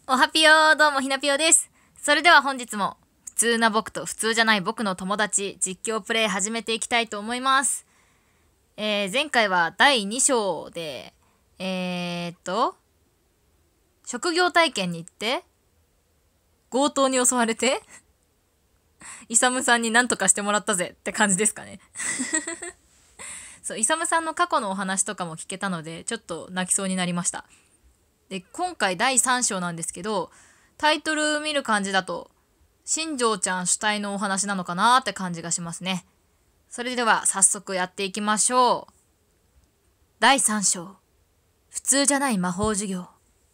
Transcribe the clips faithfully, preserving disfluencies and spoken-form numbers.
おはぴよー、どうもひなぴよです。それでは本日も普通な僕と普通じゃない僕の友達実況プレイ始めていきたいと思います。えー、前回はだいに章でえー、っと職業体験に行って強盗に襲われてイサムさんに何とかしてもらったぜって感じですかね。そう、イサムさんの過去のお話とかも聞けたのでちょっと泣きそうになりました。で、今回だいさん章なんですけど、タイトル見る感じだと新庄ちゃん主体のお話なのかなーって感じがしますね。それでは早速やっていきましょう。だいさん章、普通じゃない魔法授業。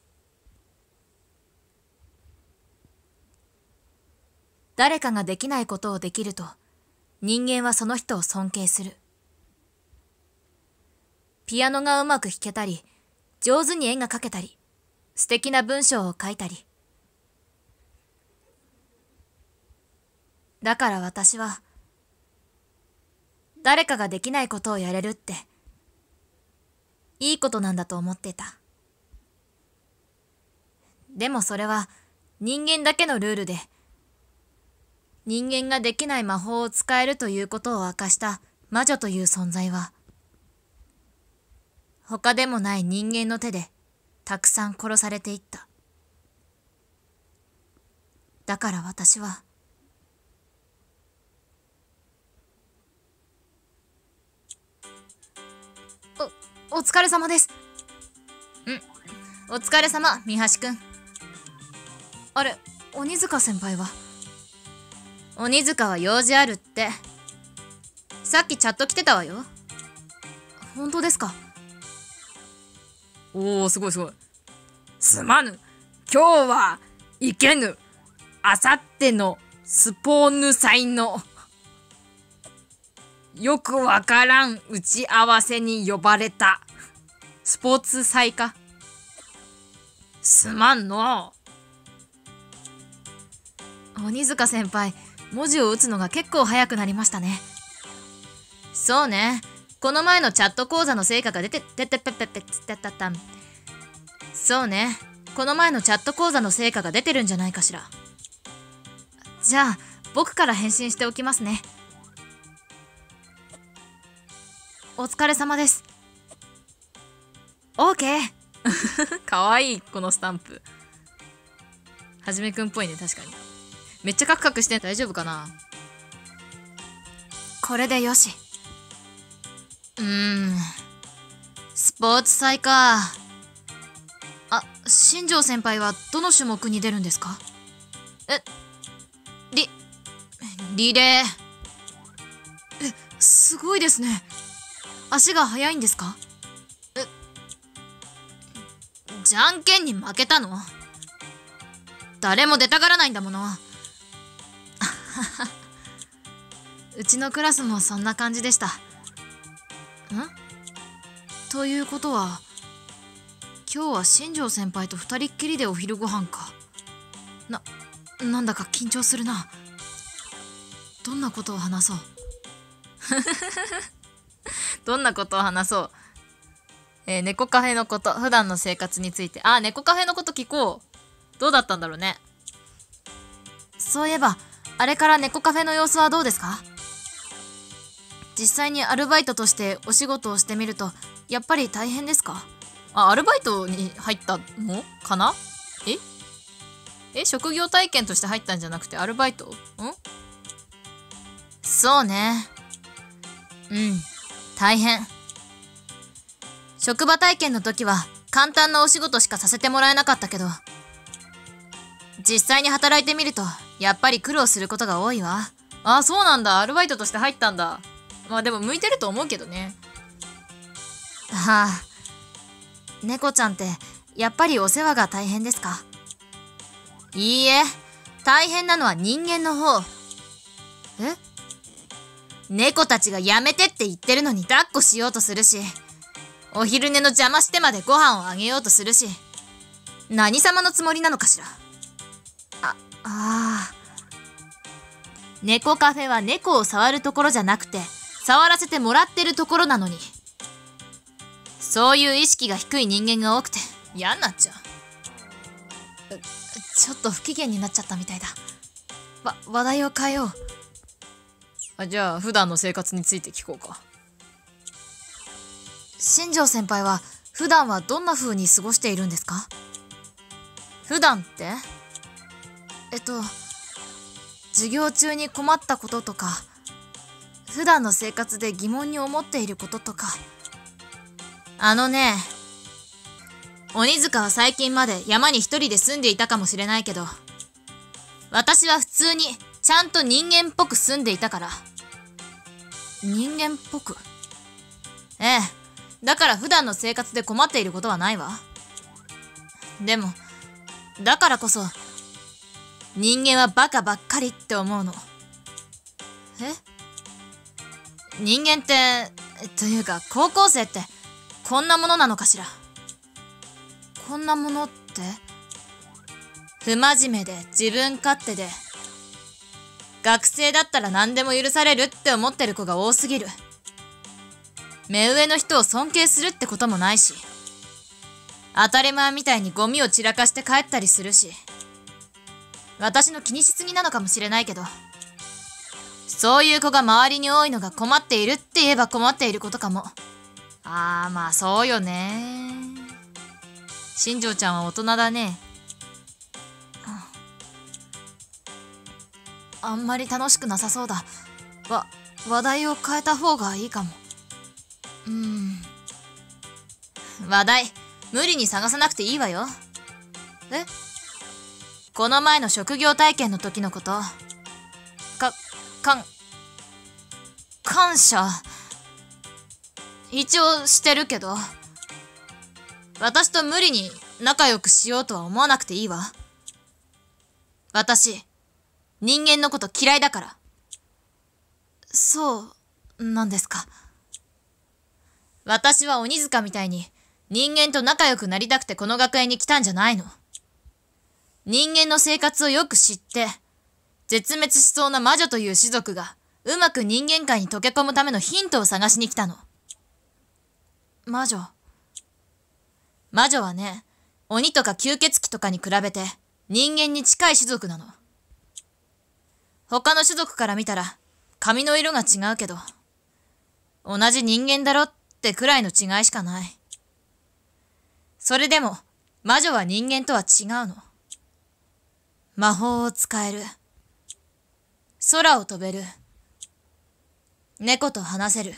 誰かができないことをできると人間はその人を尊敬する。ピアノがうまく弾けたり、上手に絵が描けたり、素敵な文章を書いたり。だから私は誰かができないことをやれるっていいことなんだと思ってた。でもそれは人間だけのルールで、人間ができない魔法を使えるということを明かした魔女という存在は、他でもない人間の手でたくさん殺されていった。だから私はお、お疲れ様です。ん、お疲れ様、三橋くん。あれ、鬼塚先輩は？鬼塚は用事あるって。さっきチャット来てたわよ。本当ですか？おお、すごいすごい。すまぬ。今日は行けぬ。あさってのスポーヌ祭のよくわからん打ち合わせに呼ばれた。スポーツ祭か。すまんの。鬼塚先輩、文字を打つのが結構早くなりましたね。そうね。この前のチャット講座の成果が出て、てってぺぺぺつってたたん。そうね。この前のチャット講座の成果が出てるんじゃないかしら。じゃあ、僕から返信しておきますね。お疲れ様です。オーケー。かわいい、このスタンプ。はじめくんっぽいね、確かに。めっちゃカクカクして大丈夫かな。これでよし。うーん。スポーツ祭か。あ、新庄先輩はどの種目に出るんですか？え、リ、リレー。え、すごいですね。足が速いんですか？え、じゃんけんに負けたの？誰も出たがらないんだもの。うちのクラスもそんな感じでした。ん？ということは、今日は新庄先輩と二人っきりでお昼ご飯か。な、なんだか緊張するな。どんなことを話そう。どんなことを話そう。えー、猫カフェのこと、普段の生活について。あ、猫カフェのこと聞こう。どうだったんだろうね。そういえば、あれから猫カフェの様子はどうですか？実際にアルバイトとしてお仕事をしてみると、やっぱり大変ですか？あ、アルバイトに入ったのかな？ええ、職業体験として入ったんじゃなくてアルバイト？ん？そうね。うん、大変。職場体験の時は簡単なお仕事しかさせてもらえなかったけど、実際に働いてみるとやっぱり苦労することが多いわ。あ、そうなんだ。アルバイトとして入ったんだ。まあでも向いてると思うけどね。はあ、猫ちゃんってやっぱりお世話が大変ですか？いいえ、大変なのは人間の方。え？猫たちがやめてって言ってるのに抱っこしようとするし、お昼寝の邪魔してまでご飯をあげようとするし、何様のつもりなのかしら。あ、ああ。猫カフェは猫を触るところじゃなくて、触らせてもらってるところなのに。そういう意識が低い人間が多くて嫌になっちゃう。 ちょっと不機嫌になっちゃったみたいだ。わ話題を変えよう。 あ、じゃあ普段の生活について聞こうか。 新庄先輩は普段はどんな風に過ごしているんですか？ 普段って？ えっと授業中に困ったこととか、普段の生活で疑問に思っていることとか。 あのね、鬼塚は最近まで山に一人で住んでいたかもしれないけど、私は普通にちゃんと人間っぽく住んでいたから。 人間っぽく？ ええ、だから普段の生活で困っていることはないわ。でもだからこそ人間はバカばっかりって思うの。 え？ 人間ってというか高校生ってこんなものなのかしら。 こんなものって？ 不真面目で自分勝手で、学生だったら何でも許されるって思ってる子が多すぎる。目上の人を尊敬するってこともないし、当たり前みたいにゴミを散らかして帰ったりするし。私の気にしすぎなのかもしれないけど、そういう子が周りに多いのが困っているって言えば困っていることかも。 あー、まあそうよね。 新庄ちゃんは大人だね。 あんまり楽しくなさそうだ。わ、話題を変えた方がいいかも。うーん。 話題、無理に探さなくていいわよ。 え？ この前の職業体験の時のこと。か、かん、感謝。一応してるけど、私と無理に仲良くしようとは思わなくていいわ。私、人間のこと嫌いだから。 そうなんですか。 私は鬼塚みたいに人間と仲良くなりたくてこの学園に来たんじゃないの。人間の生活をよく知って、絶滅しそうな魔女という種族がうまく人間界に溶け込むためのヒントを探しに来たの。 魔女？ 魔女はね、鬼とか吸血鬼とかに比べて人間に近い種族なの。他の種族から見たら髪の色が違うけど、同じ人間だろってくらいの違いしかない。それでも魔女は人間とは違うの。魔法を使える。空を飛べる。猫と話せる。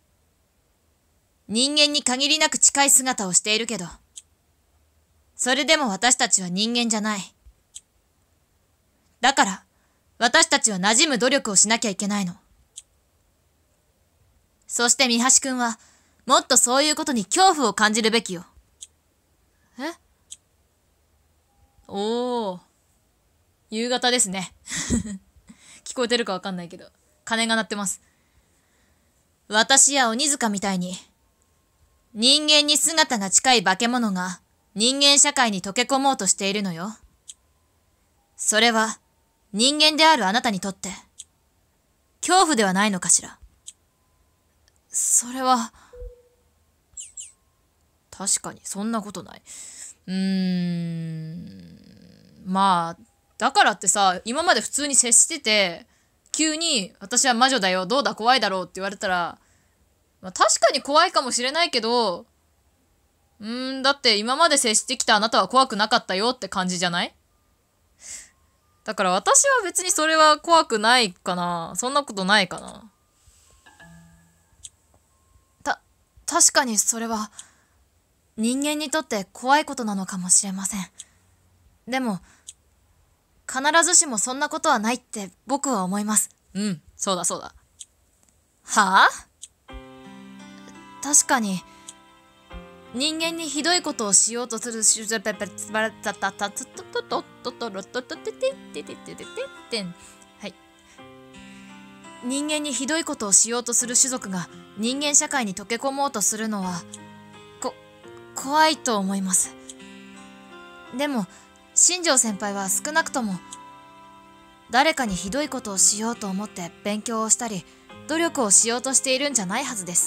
人間に限りなく近い姿をしているけど、それでも私たちは人間じゃない。だから、私たちは馴染む努力をしなきゃいけないの。そして三橋くんは、もっとそういうことに恐怖を感じるべきよ。 え？ おー。夕方ですね。聞こえてるかわかんないけど、鐘が鳴ってます。私や鬼塚みたいに、人間に姿が近い化け物が人間社会に溶け込もうとしているのよ。それは人間であるあなたにとって恐怖ではないのかしら。 それは確かにそんなことない。うーん、まあだからってさ、今まで普通に接してて急に私は魔女だよ、どうだ怖いだろうって言われたら、まあ、確かに怖いかもしれないけど、うーん、だって今まで接してきたあなたは怖くなかったよって感じじゃない？だから私は別にそれは怖くないかな。そんなことないかな。 た、確かにそれは人間にとって怖いことなのかもしれません。でも必ずしもそんなことはないって僕は思います。 うん、そうだそうだ。 はあ？確かに人間にひどいことをしようとするシュゼペペツバラタタタツトトトトトロトトテテテテテテテン。はい。人間にひどいことをしようとする種族が人間社会に溶け込もうとするのはこ怖いと思います。でも新庄先輩は少なくとも誰かにひどいことをしようと思って勉強をしたり努力をしようとしているんじゃないはずです。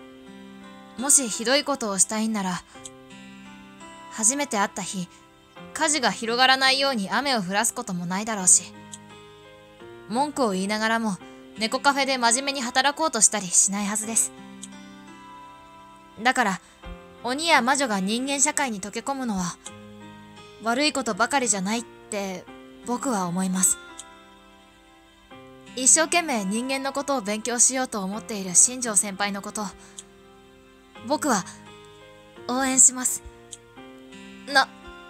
もしひどいことをしたいんなら、初めて会った日火事が広がらないように雨を降らすこともないだろうし、文句を言いながらも猫カフェで真面目に働こうとしたりしないはずです。だから鬼や魔女が人間社会に溶け込むのは悪いことばかりじゃないって僕は思います。一生懸命人間のことを勉強しようと思っている新庄先輩のこと、僕は応援します。な、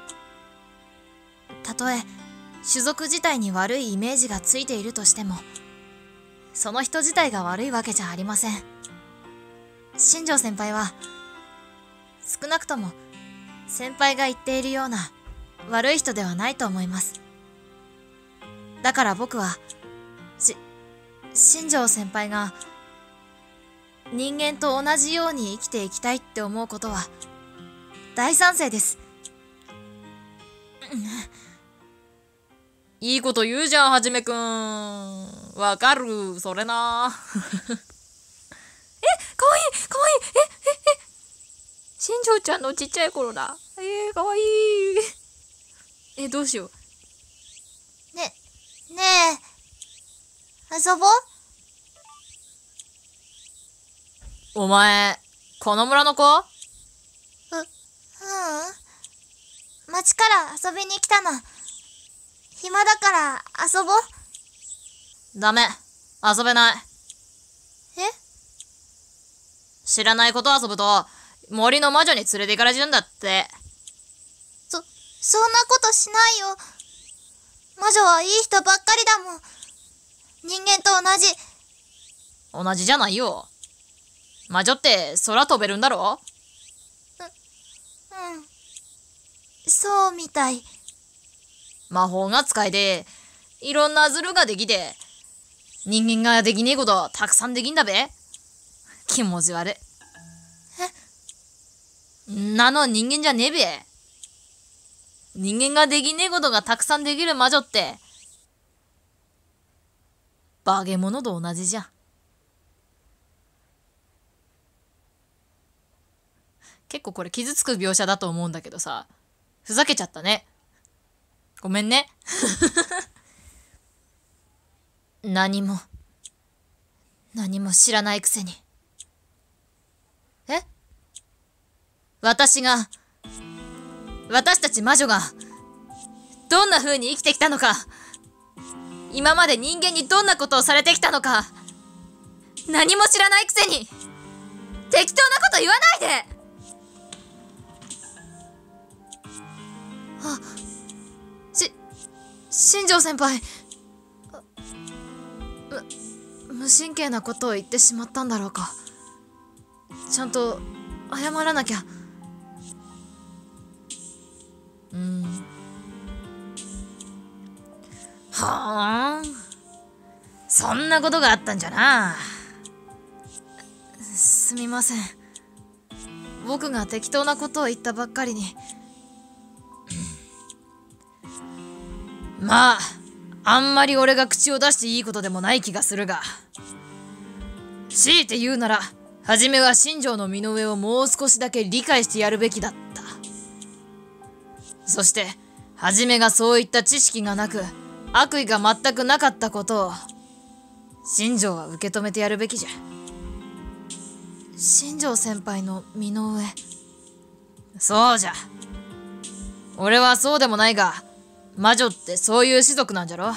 たとえ種族自体に悪いイメージがついているとしても、その人自体が悪いわけじゃありません。新庄先輩は少なくとも先輩が言っているような悪い人ではないと思います。だから僕はし新庄先輩が人間と同じように生きていきたいって思うことは大賛成です。 いいこと言うじゃん、はじめくん。わかる、それな。え、かわいい、かわいい。え、え、え。新庄ちゃんのちっちゃい頃だ。えー、かわいい。え、どうしよう。ね、ねえ、遊ぼう？ お前、この村の子？ う、ううん。町から遊びに来たの。暇だから遊ぼう。 ダメ、遊べない。 え？ 知らないこと遊ぶと森の魔女に連れて行かれちゃうんだって。 そ、そんなことしないよ。魔女はいい人ばっかりだもん。人間と同じ。 同じじゃないよ。魔女って空飛べるんだろ？ う、うん。そうみたい。 魔法が使えて、いろんなズルができて、人間ができねえことたくさんできんだべ。気持ち悪い。え？なの人間じゃねえべ。人間ができねえことがたくさんできる魔女って、化け物と同じじゃん。結構これ傷つく描写だと思うんだけどさ、ふざけちゃったね。ごめんね。 何も何も知らないくせに。え？私が私たち魔女がどんな風に生きてきたのか、今まで人間にどんなことをされてきたのか、何も知らないくせに適当なこと言わないで。あ、し新庄先輩、む無神経なことを言ってしまったんだろうか。ちゃんと謝らなきゃ。 うん。はあ、そんなことがあったんじゃな。 すみません。僕が適当なことを言ったばっかりに。 まあ、あんまり俺が口を出していいことでもない気がするが、強いて言うなら、はじめは新庄の身の上をもう少しだけ理解してやるべきだった。そして、はじめがそういった知識がなく、悪意が全くなかったことを、新庄は受け止めてやるべきじゃ。 新庄先輩の身の上。 そうじゃ。俺はそうでもないが、魔女ってそういう種族なんじゃろ。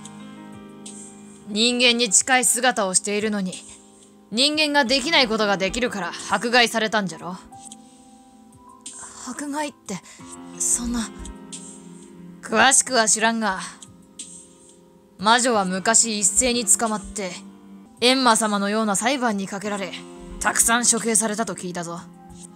人間に近い姿をしているのに、人間ができないことができるから迫害されたんじゃろ。 迫害ってそんな。 詳しくは知らんが、魔女は昔一斉に捕まって閻魔様のような裁判にかけられ、たくさん処刑されたと聞いたぞ。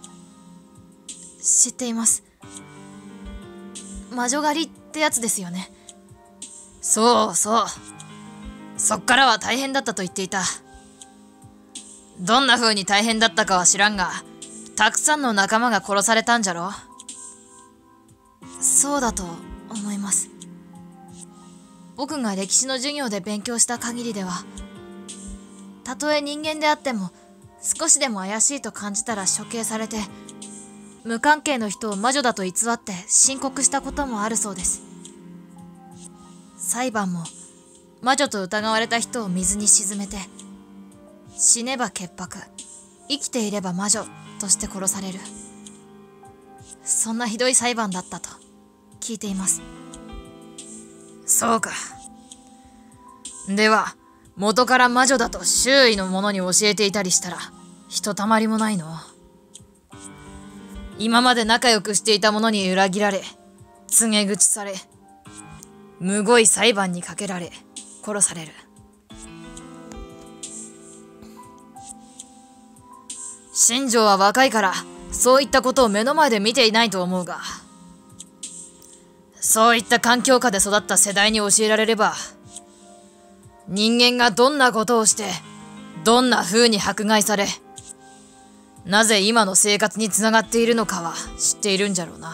知っています。魔女狩りってやつですよね。 そうそう。そっからは大変だったと言っていた。どんな風に大変だったかは知らんが、たくさんの仲間が殺されたんじゃろ。 そうだと思います。僕が歴史の授業で勉強した限りでは、たとえ人間であっても少しでも怪しいと感じたら処刑されて、 無関係の人を魔女だと偽って申告したこともあるそうです。裁判も魔女と疑われた人を水に沈めて、死ねば潔白、生きていれば魔女として殺される、そんなひどい裁判だったと聞いています。 そうか。では元から魔女だと周囲の者に教えていたりしたらひとたまりもないの。今まで仲良くしていた者に裏切られ、告げ口され、むごい裁判にかけられ殺される。新庄は若いからそういったことを目の前で見ていないと思うが、そういった環境下で育った世代に教えられれば、人間がどんなことをしてどんな風に迫害され、なぜ今の生活につながっているのかは知っているんじゃろうな。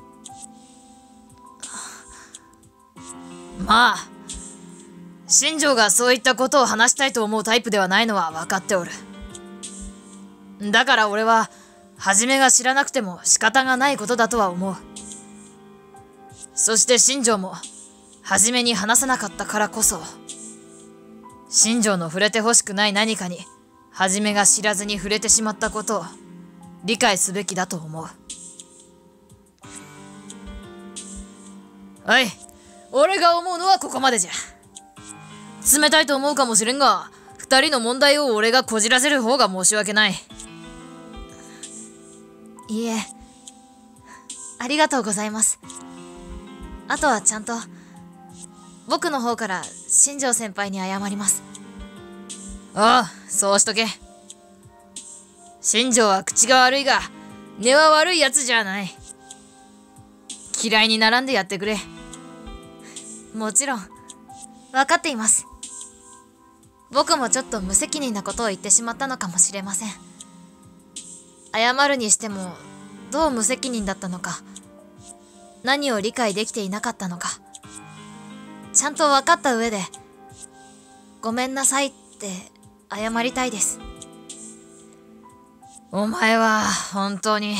まあ新庄がそういったことを話したいと思うタイプではないのは分かっておる。だから俺は初めが知らなくても仕方がないことだとは思う。そして新庄も初めに話さなかったからこそ、新庄の触れてほしくない何かに初めが知らずに触れてしまったことを理解すべきだと思う。はい、俺が思うのはここまでじゃ。冷たいと思うかもしれんが、二人の問題を俺がこじらせる方が申し訳ない。 いいえ、ありがとうございます。あとはちゃんと僕の方から新庄先輩に謝ります。 ああ、そうしとけ。新庄は口が悪いが根は悪いやつじゃない。嫌いに並んでやってくれ。 もちろん分かっています。僕もちょっと無責任なことを言ってしまったのかもしれません。謝るにしてもどう無責任だったのか、何を理解できていなかったのか、ちゃんと分かった上でごめんなさいって謝りたいです。 お前は本当に、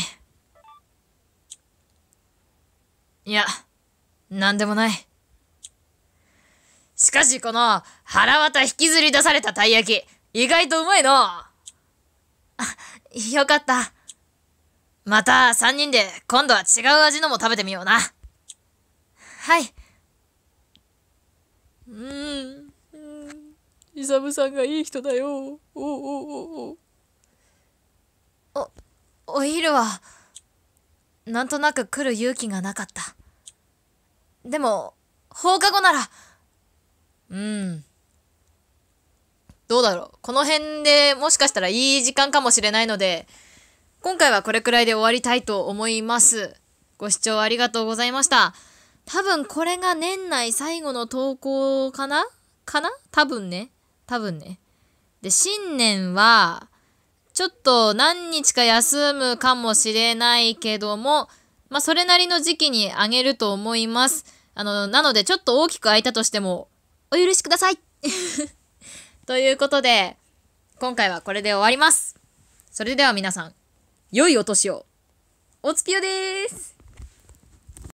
いや、なんでもない。しかしこの腹渡引きずり出されたたい焼き、意外とうまいの。あ、 よかった。 またさんにんで今度は違う味のも食べてみような。 はい。 うーん、イサムさんがいい人だよ。おおおおお、お昼はなんとなく来る勇気がなかった。でも放課後なら。 うん。どうだろう。この辺でもしかしたらいい時間かもしれないので、今回はこれくらいで終わりたいと思います。ご視聴ありがとうございました。多分これが年内最後の投稿かなかな多分ね。多分ね。で、新年は、ちょっと何日か休むかもしれないけども、まあ、それなりの時期にあげると思います。あの、なのでちょっと大きく空いたとしても、お許しくださいということで、今回はこれで終わります。それでは皆さん、良いお年を。おつきよです。